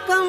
नाशकं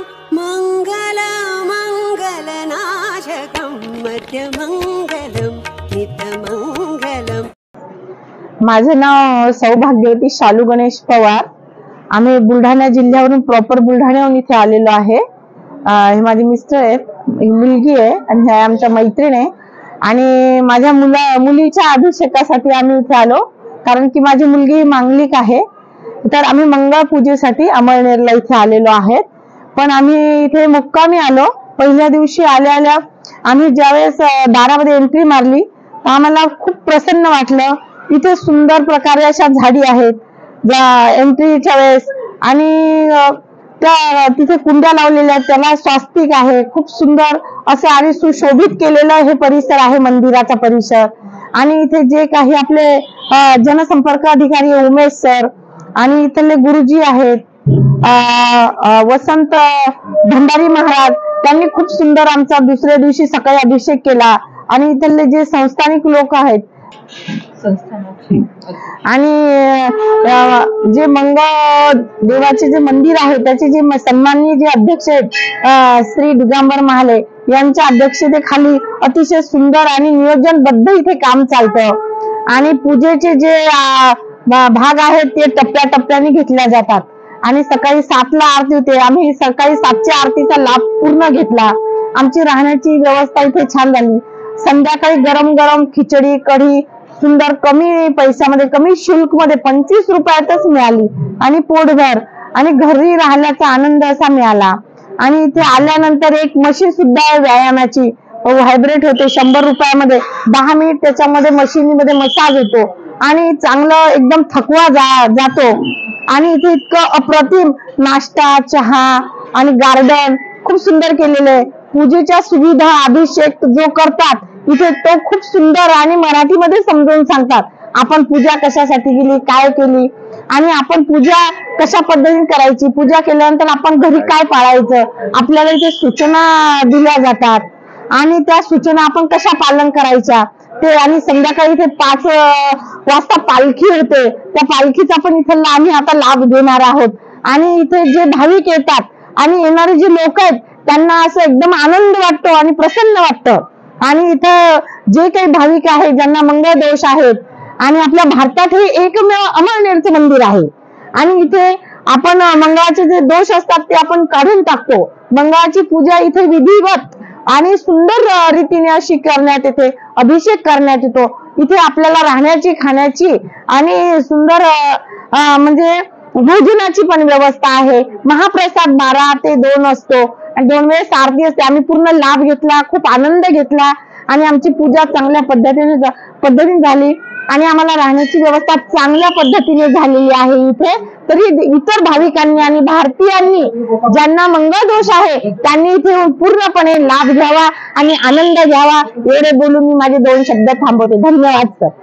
मंगलमंगलनाशकं मध्यमंगलं नित्यमंगलम्। माझे नाव सौभाग्यवती शालू गणेश पवार। आम्ही बुलढाणा जिल्ह्यावरून प्रॉपर बुलढाण्याहून इथे आलेलो आहे। हे माझे मिस्टर आहेत, एक मुलगी आहे आणि हे आमच्या मैत्रीण आहे। आणि माझ्या मुलीच्या अभिषेकासाठी आम्ही इथे आलो, कारण की माझी मुलगी मांगलिक आहे। तर आम्ही मंगळ पूजेसाठी अमळनेरला इथे आलेलो आहेत। पण आम्ही इथे मुक्कामी आलो। पहिल्या दिवशी आल्या आम्ही ज्यावेळेस दारामध्ये एंट्री मारली तर आम्हाला खूप प्रसन्न वाटलं। इथे सुंदर प्रकारे अशा झाडी आहेत ज्या एंट्रीच्या वेळेस, आणि त्या तिथे कुंड्या लावलेल्या आहेत, त्याला स्वास्तिक आहे। खूप सुंदर असं आणि सुशोभित केलेलं हे परिसर आहे, मंदिराचा परिसर। आणि इथे जे काही आपले जनसंपर्क अधिकारी उमेश सर आणि इथले गुरुजी आहेत, वसंत भंडारी महाराज, त्यांनी खूप सुंदर आमचा दुसऱ्या दिवशी सकाळी अभिषेक केला। आणि इथले जे संस्थानिक लोक आहेत आणि जे मंगळ देवाचे जे मंदिर आहे त्याचे जे सन्माननीय जे अध्यक्ष आहेत श्री दिगंबर महाले यांच्या अध्यक्षतेखाली अतिशय सुंदर आणि नियोजनबद्ध इथे काम चालतं। आणि पूजेचे जे भाग आहेत ते टप्प्याटप्प्याने घेतल्या जातात। आणि सकाळी 7ला आरती होते, आम्ही सकाळी 7च्या आरतीचा लाभ पूर्ण घेतला। आमची राहण्याची व्यवस्था इथे छान झाली। संध्याकाळी गरम गरम खिचडी कढी सुंदर कमी पैशामध्ये, कमी शुल्क मध्ये 25 रुपयातच मिळाली आणि पोटभर, आणि घरी राहण्याचा आनंद असा मिळाला। आणि इथे आल्यानंतर एक मशीन सुद्धा आहे व्यायामाची, व्हायब्रेट होते 100 रुपयामध्ये 10 मिनिट त्याच्यामध्ये मशीनीमध्ये मसाज होतो आणि चांगलं एकदम थकवा जातो। आणि इथे इतकं अप्रतिम नाश्ता चहा आणि गार्डन खूप सुंदर केलेलं आहे। पूजेच्या सुविधा अभिषेक जो करतात इथे तो खूप सुंदर आणि मराठीमध्ये समजावून सांगतात। आपण पूजा कशासाठी केली, काय केली, आणि आपण पूजा कशा पद्धतीने करायची, पूजा केल्यानंतर आपण घरी काय पाळायचं, आपल्याला इथे सूचना दिल्या जातात आणि त्या सूचना आपण कशा पालन करायच्या ते। आणि संध्याकाळी इथे 5 वाजता पालखी होते, त्या पालखीचा पण इथे आम्ही आता लाभ घेणार आहोत। आणि इथे जे भाविक येतात आणि येणारे जे लोक आहेत त्यांना असं एकदम आनंद वाटतो आणि प्रसन्न वाटतं। आणि इथं जे काही भाविक आहेत ज्यांना मंगळ दोष आहेत, आणि आपल्या भारतात हे एकमेव अमळनेरचं मंदिर आहे, आणि इथे आपण मंगळाचे जे दोष असतात ते आपण काढून टाकतो। मंगळाची पूजा इथे विधिवत आणि सुंदर रीतीने अशी करण्यात येते, अभिषेक करण्यात येतो। इथे आपल्याला राहण्याची खाण्याची आणि सुंदर म्हणजे भोजनाची पण व्यवस्था आहे। महाप्रसाद 12 ते 2 असतो आणि 2 वेळेस आरती असते। आम्ही पूर्ण लाभ घेतला, खूप आनंद घेतला आणि आमची पूजा चांगल्या पद्धतीने झाली आणि आम्हाला राहण्याची व्यवस्था चांगल्या पद्धतीने झालेली आहे इथे। तरी इतर भाविकांनी आणि भारतीयांनी ज्यांना मंगळ दोष आहे त्यांनी इथे पूर्णपणे लाभ घ्यावा आणि आनंद घ्यावा। एवढे बोलून मी माझे 2 शब्द थांबवते। धन्यवाद सर।